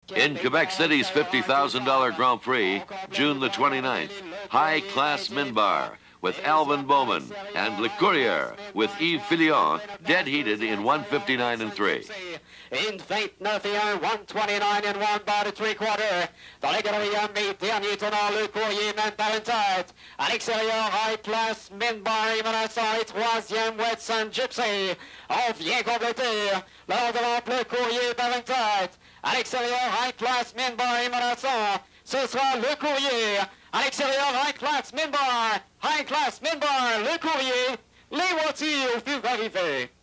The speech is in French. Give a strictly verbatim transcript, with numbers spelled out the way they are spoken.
In Quebec City's fifty thousand dollar Grand Prix, June the twenty-ninth, High Class Minbar with Alvin Bowman and Le Courrier with Yves Filion, dead heated in one fifty-nine and three. In vingt-neuf et un, one twenty-nine and one by the three-quarter. Dans les quatrième et dernier tournant, Le Courrier mène par une tête. À l'extérieur, High Class Minbar est menaçant et troisième, Wetson Gypsy. On vient compléter. L'heure devant Le Courrier par une tête. À l'extérieur, High Class Minbar est menaçant. Ce sera Le Courrier. À l'extérieur, High Class Minbar. High Class Minbar, Le Courrier. Les voitures furent arrivées.